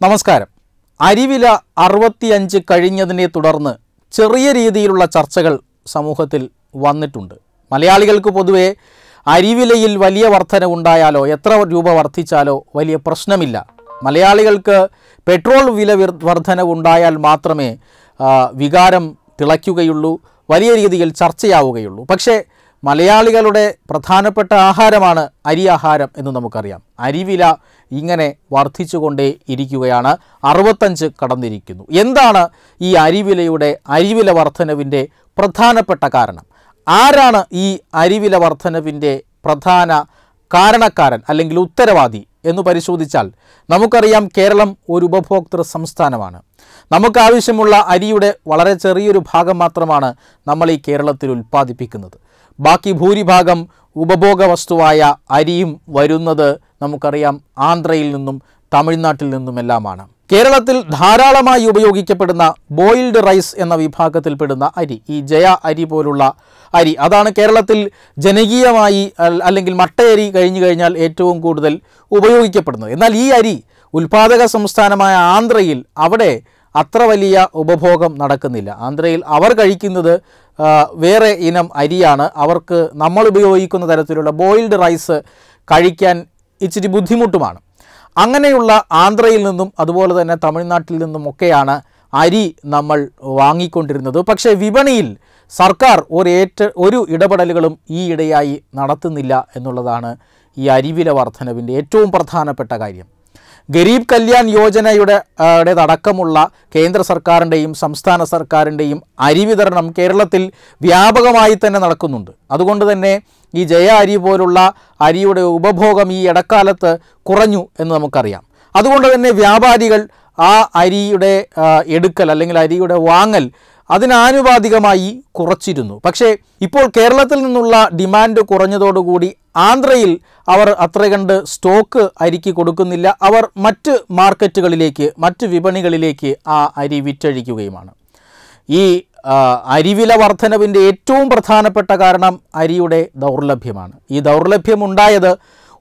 നമസ്കാരം. അരിവില 65 കഴിഞ്ഞതിനെ തുടർന്ന് ചെറിയ രീതിയിലുള്ള ചർച്ചകൾ സമൂഹത്തിൽ വന്നിട്ടുണ്ട്. മലയാളികൾക്ക് പൊതുവെ അരിവിലയിൽ വലിയ വർധനവുണ്ടായാലോ എത്ര രൂപ വർദ്ധിച്ചാലോ വലിയ പ്രശ്നമില്ല. മലയാളികൾക്ക് പെട്രോൾ വില വർധനവുണ്ടായാൽ മാത്രമേ വികാരം തിളയ്ക്കുകയുള്ളൂ, വലിയ രീതിയിൽ ചർച്ചയാവുകയുള്ളൂ. പക്ഷേ മലയാളികളുടെ പ്രധാനപ്പെട്ട ആഹാരമാണ് അരി ആഹാരം എന്ന് നമുക്കറിയാം. അരിവില ഇങ്ങനെ വർദ്ധിച്ചുകൊണ്ടേ ഇരിക്കുകയാണ്. 65 കടന്നിരിക്കുന്നു. എന്താണ് ഈ അരിവില വർധനവിൻ്റെ പ്രധാനപ്പെട്ട കാരണം? ആരാണ് ഈ അരിവില വർധനവിൻ്റെ പ്രധാന കാരണക്കാരൻ അല്ലെങ്കിൽ ഉത്തരവാദി എന്ന് പരിശോധിച്ചാൽ നമുക്കറിയാം, കേരളം ഒരു ഉപഭോക്തൃ സംസ്ഥാനമാണ്. നമുക്കാവശ്യമുള്ള അരിയുടെ വളരെ ചെറിയൊരു ഭാഗം മാത്രമാണ് നമ്മൾ ഈ കേരളത്തിൽ ഉൽപ്പാദിപ്പിക്കുന്നത്. ബാക്കി ഭൂരിഭാഗം ഉപഭോഗ വസ്തുവായ അരിയും വരുന്നത് നമുക്കറിയാം ആന്ധ്രയിൽ നിന്നും തമിഴ്നാട്ടിൽ നിന്നുമെല്ലാമാണ്. കേരളത്തിൽ ധാരാളമായി ഉപയോഗിക്കപ്പെടുന്ന ബോയിൽഡ് റൈസ് എന്ന വിഭാഗത്തിൽപ്പെടുന്ന അരി, ഈ ജയ അരി പോലുള്ള അരി, അതാണ് കേരളത്തിൽ ജനകീയമായി അല്ലെങ്കിൽ മട്ടയരി കഴിഞ്ഞു കഴിഞ്ഞാൽ ഏറ്റവും കൂടുതൽ ഉപയോഗിക്കപ്പെടുന്നത്. എന്നാൽ ഈ അരി ഉൽപ്പാദക സംസ്ഥാനമായ ആന്ധ്രയിൽ അവിടെ അത്ര വലിയ ഉപഭോഗം നടക്കുന്നില്ല. ആന്ധ്രയിൽ അവർ കഴിക്കുന്നത് വേറെ ഇനം അരിയാണ്. അവർക്ക് നമ്മൾ ഉപയോഗിക്കുന്ന തരത്തിലുള്ള ബോയിൽഡ് റൈസ് കഴിക്കാൻ ഇച്ചിരി ബുദ്ധിമുട്ടുമാണ്. അങ്ങനെയുള്ള ആന്ധ്രയിൽ നിന്നും അതുപോലെ തന്നെ തമിഴ്നാട്ടിൽ നിന്നുമൊക്കെയാണ് അരി നമ്മൾ വാങ്ങിക്കൊണ്ടിരുന്നത്. പക്ഷേ വിപണിയിൽ സർക്കാർ ഒരു ഇടപെടലുകളും ഈയിടെയായി നടത്തുന്നില്ല എന്നുള്ളതാണ് ഈ അരിവില വർധനവിൻ്റെ ഏറ്റവും പ്രധാനപ്പെട്ട കാര്യം. ഗരീബ് കല്യാൺ യോജനയുടെ അടക്കമുള്ള കേന്ദ്ര സർക്കാരിൻ്റെയും സംസ്ഥാന സർക്കാരിൻ്റെയും അരി വിതരണം കേരളത്തിൽ വ്യാപകമായി തന്നെ നടക്കുന്നുണ്ട്. അതുകൊണ്ട് തന്നെ ഈ ജയ അരി പോലുള്ള അരിയുടെ ഉപഭോഗം ഈ ഇടക്കാലത്ത് കുറഞ്ഞു എന്ന് നമുക്കറിയാം. അതുകൊണ്ട് തന്നെ വ്യാപാരികൾ ആ അരിയുടെ എടുക്കൽ അല്ലെങ്കിൽ അരിയുടെ വാങ്ങൽ അതിനാനുപാതികമായി കുറച്ചിരുന്നു. പക്ഷേ ഇപ്പോൾ കേരളത്തിൽ നിന്നുള്ള ഡിമാൻഡ് കുറഞ്ഞതോടുകൂടി ആന്ധ്രയിൽ അവർ അത്ര കണ്ട് സ്റ്റോക്ക് അരിക്ക് കൊടുക്കുന്നില്ല. അവർ മറ്റ് മാർക്കറ്റുകളിലേക്ക്, മറ്റ് വിപണികളിലേക്ക് ആ അരി വിറ്റഴിക്കുകയുമാണ്. ഈ അരിവില വർധനവിൻ്റെ ഏറ്റവും പ്രധാനപ്പെട്ട കാരണം അരിയുടെ ദൗർലഭ്യമാണ്. ഈ ദൗർലഭ്യമുണ്ടായത്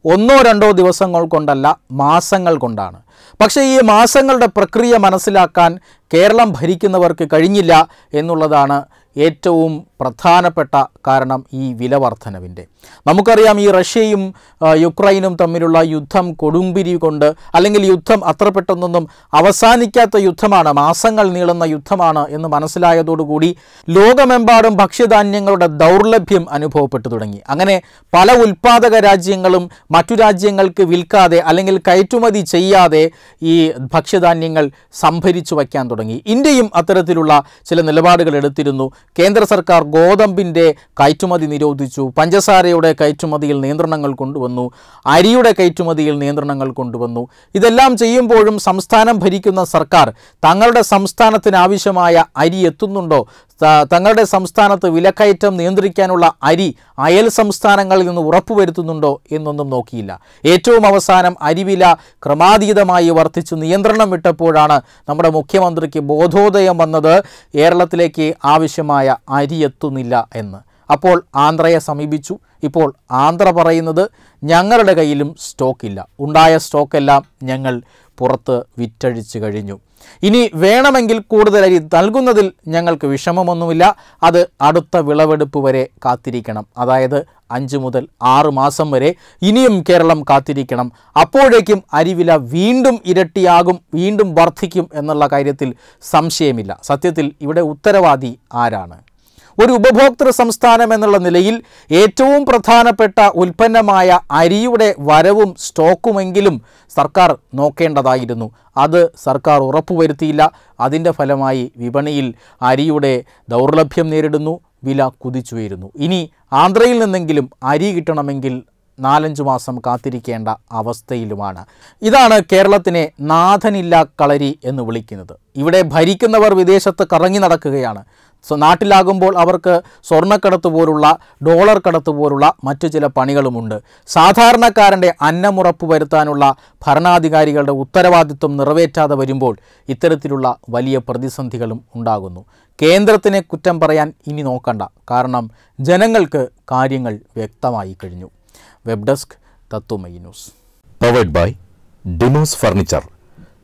1-2 ദിവസങ്ങൾ കൊണ്ടല്ല, മാസങ്ങൾ കൊണ്ടാണ്. പക്ഷേ ഈ മാസങ്ങളുടെ പ്രക്രിയ മനസ്സിലാക്കാൻ കേരളം ഭരിക്കുന്നവർക്ക് കഴിഞ്ഞില്ല എന്നുള്ളതാണ് ഏറ്റവും പ്രധാനപ്പെട്ട കാരണം ഈ വില വർധനവിൻ്റെ. നമുക്കറിയാം, ഈ റഷ്യയും യുക്രൈനും തമ്മിലുള്ള യുദ്ധം കൊടുമ്പിരി കൊണ്ട്, അല്ലെങ്കിൽ യുദ്ധം അത്ര പെട്ടെന്നൊന്നും അവസാനിക്കാത്ത യുദ്ധമാണ്, മാസങ്ങൾ നീളുന്ന യുദ്ധമാണ് എന്ന് മനസ്സിലായതോടുകൂടി ലോകമെമ്പാടും ഭക്ഷ്യധാന്യങ്ങളുടെ ദൗർലഭ്യം അനുഭവപ്പെട്ടു തുടങ്ങി. അങ്ങനെ പല ഉൽപ്പാദക രാജ്യങ്ങളും മറ്റു രാജ്യങ്ങൾക്ക് വിൽക്കാതെ അല്ലെങ്കിൽ കയറ്റുമതി ചെയ്യാതെ ഈ ഭക്ഷ്യധാന്യങ്ങൾ സംഭരിച്ചു വയ്ക്കാൻ തുടങ്ങി. ഇന്ത്യയും അത്തരത്തിലുള്ള ചില നിലപാടുകൾ എടുത്തിരുന്നു. കേന്ദ്ര സർക്കാർ ഗോതമ്പിൻ്റെ കയറ്റുമതി നിരോധിച്ചു, പഞ്ചസാരയുടെ കയറ്റുമതിയിൽ നിയന്ത്രണങ്ങൾ കൊണ്ടുവന്നു, അരിയുടെ കയറ്റുമതിയിൽ നിയന്ത്രണങ്ങൾ കൊണ്ടുവന്നു. ഇതെല്ലാം ചെയ്യുമ്പോഴും സംസ്ഥാനം ഭരിക്കുന്ന സർക്കാർ തങ്ങളുടെ സംസ്ഥാനത്തിന് ആവശ്യമായ അരി എത്തുന്നുണ്ടോ, തങ്ങളുടെ സംസ്ഥാനത്ത് വിലക്കയറ്റം നിയന്ത്രിക്കാനുള്ള അരി അയൽ സംസ്ഥാനങ്ങളിൽ നിന്ന് ഉറപ്പുവരുത്തുന്നുണ്ടോ എന്നൊന്നും നോക്കിയില്ല. ഏറ്റവും അവസാനം അരിവില ക്രമാതീതമായി വർദ്ധിച്ചു നിയന്ത്രണം വിട്ടപ്പോഴാണ് നമ്മുടെ മുഖ്യമന്ത്രിക്ക് ബോധോദയം വന്നത്, കേരളത്തിലേക്ക് ആവശ്യമായ അരി എത്തുന്നില്ല എന്ന്. അപ്പോൾ ആന്ധ്രയെ സമീപിച്ചു. ഇപ്പോൾ ആന്ധ്ര പറയുന്നത് ഞങ്ങളുടെ കയ്യിലും സ്റ്റോക്കില്ല, ഉണ്ടായ സ്റ്റോക്കെല്ലാം ഞങ്ങൾ പുറത്ത് വിറ്റഴിച്ചു കഴിഞ്ഞു, ഇനി വേണമെങ്കിൽ കൂടുതൽ അരി നൽകുന്നതിൽ ഞങ്ങൾക്ക് വിഷമമൊന്നുമില്ല, അത് അടുത്ത വിളവെടുപ്പ് വരെ കാത്തിരിക്കണം, അതായത് 5 മുതൽ 6 മാസം വരെ ഇനിയും കേരളം കാത്തിരിക്കണം. അപ്പോഴേക്കും അരിവില വീണ്ടും ഇരട്ടിയാകും, വീണ്ടും വർദ്ധിക്കും എന്നുള്ള കാര്യത്തിൽ സംശയമില്ല. സത്യത്തിൽ ഇവിടെ ഉത്തരവാദി ആരാണ്? ഒരു ഉപഭോക്തൃ സംസ്ഥാനം എന്നുള്ള നിലയിൽ ഏറ്റവും പ്രധാനപ്പെട്ട ഉൽപ്പന്നമായ അരിയുടെ വരവും സ്റ്റോക്കുമെങ്കിലും സർക്കാർ നോക്കേണ്ടതായിരുന്നു. അത് സർക്കാർ ഉറപ്പുവരുത്തിയില്ല. അതിൻ്റെ ഫലമായി വിപണിയിൽ അരിയുടെ ദൗർലഭ്യം നേരിടുന്നു, വില കുതിച്ചുയരുന്നു. ഇനി ആന്ധ്രയിൽ നിന്നെങ്കിലും അരി കിട്ടണമെങ്കിൽ 4-5 മാസം കാത്തിരിക്കേണ്ട അവസ്ഥയിലുമാണ്. ഇതാണ് കേരളത്തിനെ നാഥനില്ലാ കളരി എന്ന് വിളിക്കുന്നത്. ഇവിടെ ഭരിക്കുന്നവർ വിദേശത്ത് കറങ്ങി നടക്കുകയാണ്. നാട്ടിലാകുമ്പോൾ അവർക്ക് സ്വർണ്ണക്കടത്ത് പോലുള്ള, ഡോളർ കടത്ത് പോലുള്ള മറ്റു ചില പണികളുമുണ്ട്. സാധാരണക്കാരൻ്റെ അന്നമുറപ്പ് വരുത്താനുള്ള ഭരണാധികാരികളുടെ ഉത്തരവാദിത്വം നിറവേറ്റാതെ വരുമ്പോൾ ഇത്തരത്തിലുള്ള വലിയ പ്രതിസന്ധികളും ഉണ്ടാകുന്നു. കേന്ദ്രത്തിനെ കുറ്റം പറയാൻ ഇനി നോക്കണ്ട, കാരണം ജനങ്ങൾക്ക് കാര്യങ്ങൾ വ്യക്തമായി കഴിഞ്ഞു. Web desk Tatwamayi news. Powered by Demos furniture,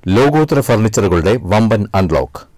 ലോകോത്തര ഫർണിച്ചറുകളുടെ വമ്പൻ അൺലോക്ക്.